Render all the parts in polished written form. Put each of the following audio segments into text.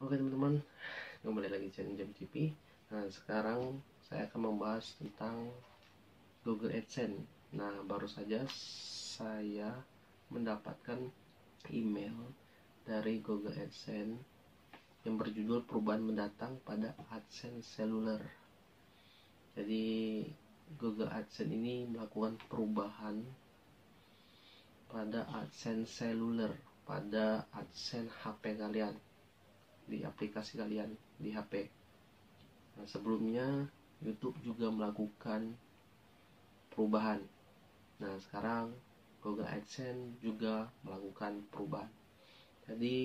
Oke teman-teman, kembali lagi di channel Jam TV. Nah, sekarang saya akan membahas tentang Google AdSense. Nah, baru saja saya mendapatkan email dari Google AdSense yang berjudul perubahan mendatang pada AdSense seluler. Jadi Google AdSense ini melakukan perubahan pada AdSense seluler, pada AdSense HP kalian, di aplikasi kalian di HP. Nah, sebelumnya YouTube juga melakukan perubahan. Nah, sekarang Google AdSense juga melakukan perubahan. Jadi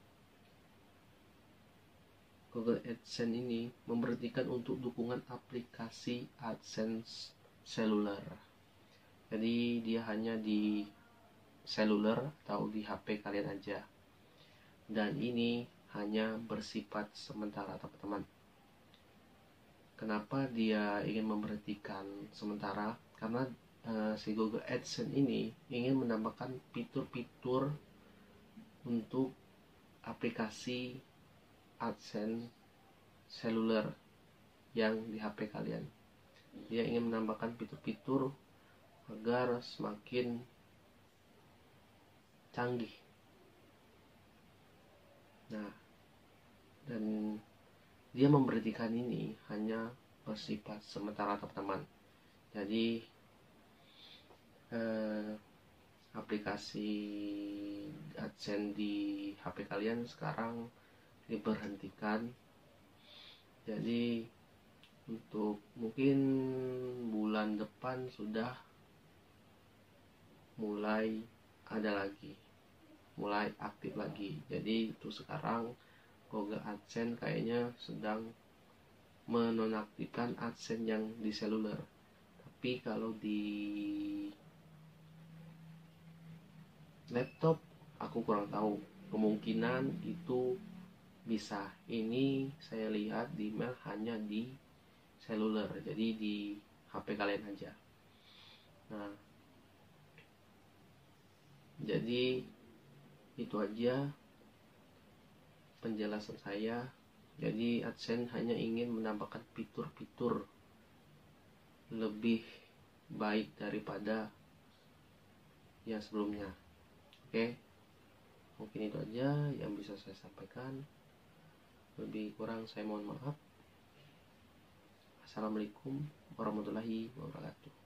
Google AdSense ini memberhentikan untuk dukungan aplikasi AdSense seluler. Jadi dia hanya di seluler atau di HP kalian aja. Dan ini hanya bersifat sementara, teman-teman. Kenapa dia ingin memberhentikan sementara? Karena si Google AdSense ini ingin menambahkan fitur-fitur untuk aplikasi AdSense seluler yang di HP kalian. Dia ingin menambahkan fitur-fitur agar semakin canggih. Nah, dan dia memberhentikan ini hanya bersifat sementara, teman-teman. Jadi aplikasi AdSense di HP kalian sekarang diberhentikan. Jadi untuk mungkin bulan depan sudah mulai ada lagi, mulai aktif lagi. Jadi itu sekarang Google AdSense kayaknya sedang menonaktifkan AdSense yang di seluler. Tapi kalau di laptop aku kurang tahu, kemungkinan itu bisa. Ini saya lihat di email hanya di seluler, jadi di HP kalian aja. Nah, jadi itu aja penjelasan saya. Jadi AdSense hanya ingin menambahkan fitur-fitur lebih baik daripada yang sebelumnya. Oke, mungkin itu aja yang bisa saya sampaikan. Lebih kurang saya mohon maaf. Assalamualaikum warahmatullahi wabarakatuh.